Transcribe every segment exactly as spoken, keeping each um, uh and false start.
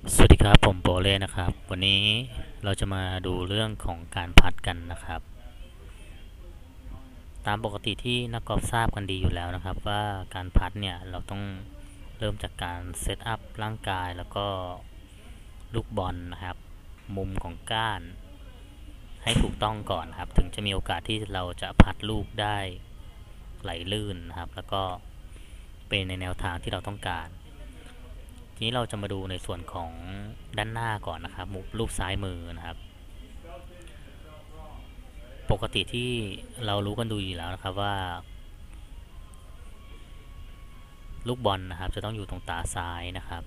สวัสดีครับผมโปเล่นะครับวันนี้เราจะมาดูเรื่องของการพัดกันนะครับตามปกติที่นักกอล์ฟทราบกันดีอยู่แล้วนะครับว่าการพัดเนี่ยเราต้องเริ่มจากการเซตอัพร่างกายแล้วก็ลูกบอลนะครับมุมของก้านให้ถูกต้องก่อนครับถึงจะมีโอกาสที่เราจะพัดลูกได้ไหลลื่นนะครับแล้วก็เป็นในแนวทางที่เราต้องการทีนี้เราจะมาดูในส่วนของด้านหน้าก่อนนะครับมุมรูปซ้ายมือนะครับ ปกติที่เรารู้กันดูอยู่แล้วนะครับว่าลูกบอลนะครับจะต้องอยู่ตรงตาซ้ายนะครับ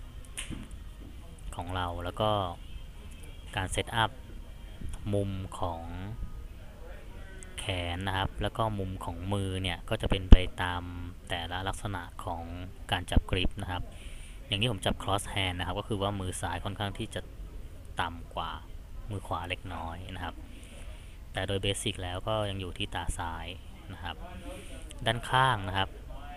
ของเราแล้วก็การเซตอัพมุมของแขนนะครับแล้วก็มุมของมือเนี่ยก็จะเป็นไปตามแต่ละลักษณะของการจับกริปนะครับอย่างที่ผมจับ cross hand นะครับก็คือว่ามือซ้ายค่อนข้างที่จะต่ำกว่ามือขวาเล็กน้อยนะครับแต่โดยเบสิกแล้วก็ยังอยู่ที่ตาซ้ายนะครับด้านข้างนะครับ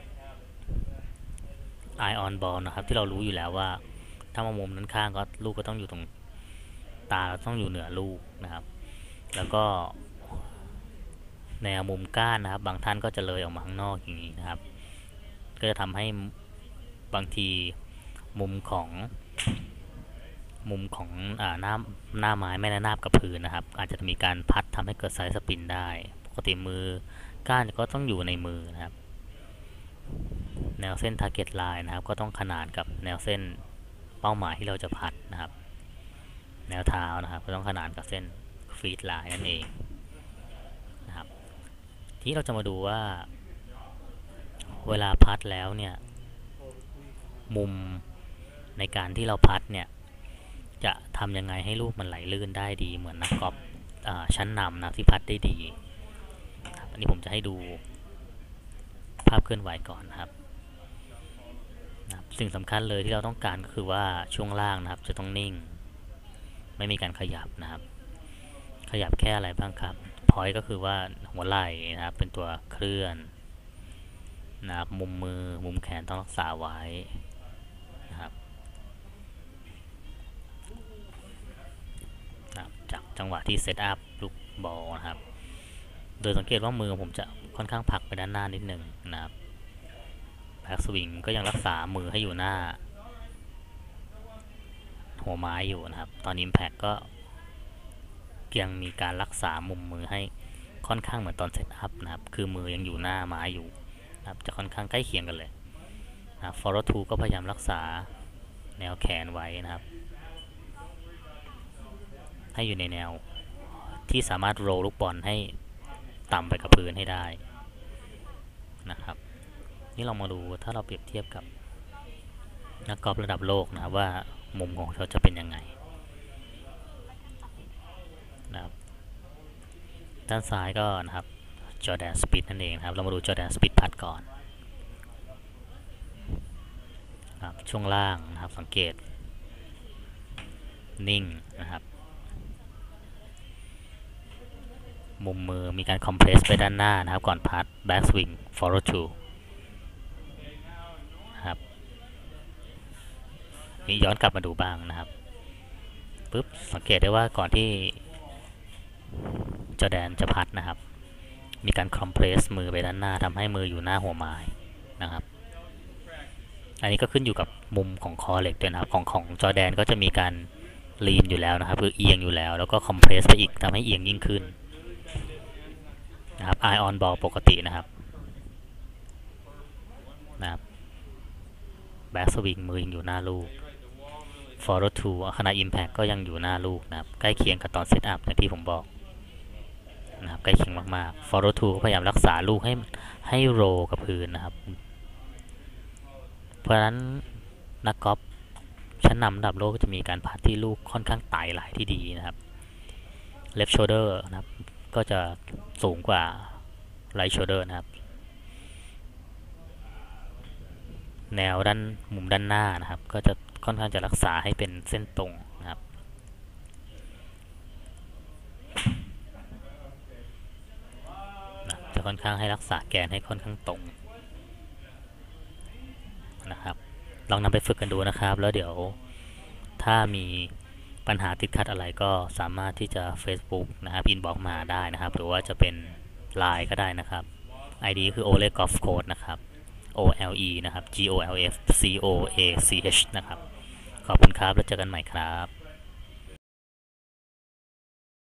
Eye on ball นะครับที่เรารู้อยู่แล้วว่าถ้ามามุมด้านข้างก็ลูกก็ต้องอยู่ตรงตาต้องอยู่เหนือลูกนะครับแล้วก็แนวมุมก้านนะครับบางท่านก็จะเลยออกมาข้างนอกอย่างนี้นะครับก็จะทำให้บางทีมุมของมุมของอ่าหน้าหน้าไม้ไม่ระนาบกับพื้นนะครับอาจจะมีการพัดทำให้เกิดไซส์สปินได้ปกติมือก้านก็ต้องอยู่ในมือนะครับแนวเส้น target line นะครับก็ต้องขนานกับแนวเส้นเป้าหมายที่เราจะพัดนะครับแนวเท้านะครับก็ต้องขนานกับเส้นฟีดไลน์นั่นเองนะครับที่เราจะมาดูว่าเวลาพัดแล้วเนี่ยมุมในการที่เราพัดเนี่ยจะทำยังไงให้ลูกมันไหลลื่นได้ดีเหมือนนักกอล์ฟชั้นนำนะที่พัดได้ดีอันนี้ผมจะให้ดูภาพเคลื่อนไหวก่อนนะครับนะสิ่งสำคัญเลยที่เราต้องการก็คือว่าช่วงล่างนะครับจะต้องนิ่งไม่มีการขยับนะครับขยับแค่อะไรบ้างครับพอยต์ก็คือว่าหัวไหล่นะครับเป็นตัวเคลื่อนนะครับมุมมือมุมแขนต้องรักษาไว้นะครับนะจากจังหวะที่เซตอัพลูกบอลนะครับโดยสังเกตว่ามือผมจะค่อนข้างผลักไปด้านหน้านิดนึงนะครับแบ็กสวิงก็ยังรักษามือให้อยู่หน้าหัวไม้อยู่นะครับตอนอิมแพคก็ยังมีการรักษามุมมือให้ค่อนข้างเหมือนตอนเซตอัพนะครับคือมือยังอยู่หน้าไม้อยู่นะครับจะค่อนข้างใกล้เคียงกันเลยนะ follow through ก็พยายามรักษาแนวแขนไว้นะครับให้อยู่ในแนวที่สามารถโรลลูกบอลให้ต่ำไปกับพื้นให้ได้นะครับนี่เรามาดูถ้าเราเปรียบเทียบกับนักกอล์ฟระดับโลกนะครับว่ามุมของเขาจะเป็นยังไงนะครับด้านซ้ายก็นะครับจอร์แดนสปิดนั่นเองนะครับเรามาดูจอร์แดนสปิดพัดก่อนครับช่วงล่างนะครับสังเกตนิ่งนะครับมุมมือมีการคอมเพรสไปด้านหน้านะครับก่อนพัดแบ็กสวิง follow through นะครับนี่ย้อนกลับมาดูบ้างนะครับปุ๊บสังเกตได้ว่าก่อนที่จอร์แดนจะพัดนะครับมีการคอมเพรสมือไปด้านหน้าทำให้มืออยู่หน้าหัวไม้นะครับอันนี้ก็ขึ้นอยู่กับมุมของคอเหล็กด้วยนะครับของของจอร์แดนก็จะมีการลีนอยู่แล้วนะครับคือเอียงอยู่แล้วแล้วก็คอมเพรสไปอีกทำให้เอียงยิ่งขึ้นนะครับ eye on ball ปกตินะครับนะครับแบ็กสวิงมือยังอยู่หน้าลูก follow through ขณะ impact ก็ยังอยู่หน้าลูกนะครับใกล้เคียงกับตอนเซตอัพอย่างที่ผมบอกนะครับใกล้เคียงมากๆ follow through ก็พยายามรักษาลูกให้ให้โรกับพื้นนะครับเพราะฉะนั้นนักกอล์ฟชั้นนำระดับโลกก็จะมีการพัดที่ลูกค่อนข้างไต่ไหลที่ดีนะครับ left shoulder นะครับก็จะสูงกว่า right shoulder นะครับแนวด้านมุมด้านหน้านะครับก็จะค่อนข้างจะรักษาให้เป็นเส้นตรงนะครับนะจะค่อนข้างให้รักษาแกนให้ค่อนข้างตรงนะครับลองนำไปฝึกกันดูนะครับแล้วเดี๋ยวถ้ามีปัญหาติดขัดอะไรก็สามารถที่จะ Facebook นะครับอินบ็อกมาได้นะครับหรือว่าจะเป็น ไลน์ ก็ได้นะครับ ไอ ดี คือ Ole Golf Coach นะครับ O L E นะครับ G O L F C O A C H นะครับขอบคุณครับแล้วเจอกันใหม่ครับ